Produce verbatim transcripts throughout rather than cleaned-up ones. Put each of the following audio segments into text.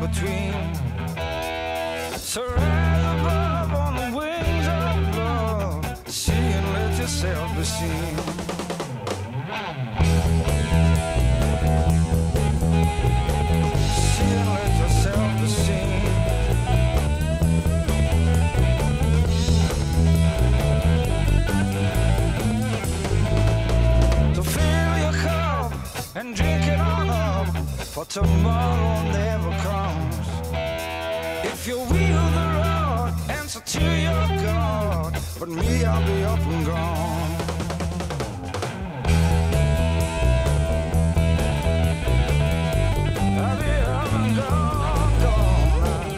between. So rise above on the wings of love, see and let yourself be seen. See and let yourself be seen. To fill your cup and drink it on up, for tomorrow never comes. If you wield the rod, answer to your God, but me, I'll be up and gone. I'll be up and gone, gone.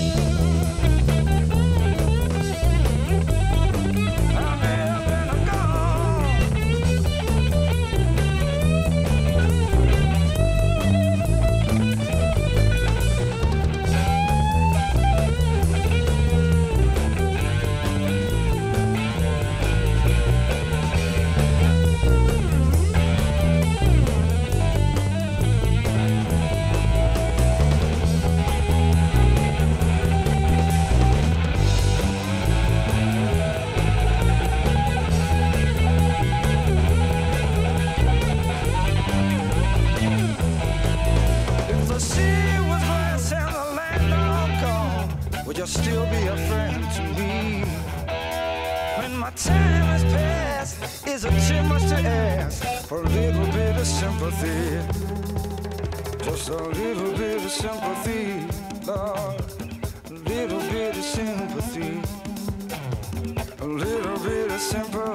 I'll be up and gone. If the sea was glass and the land all gone, would you still be a friend to me? When my time has passed, is it too much to ask for a little bit of sympathy? Just a little bit of sympathy, Lord, a little bit of sympathy, a little bit of sympathy.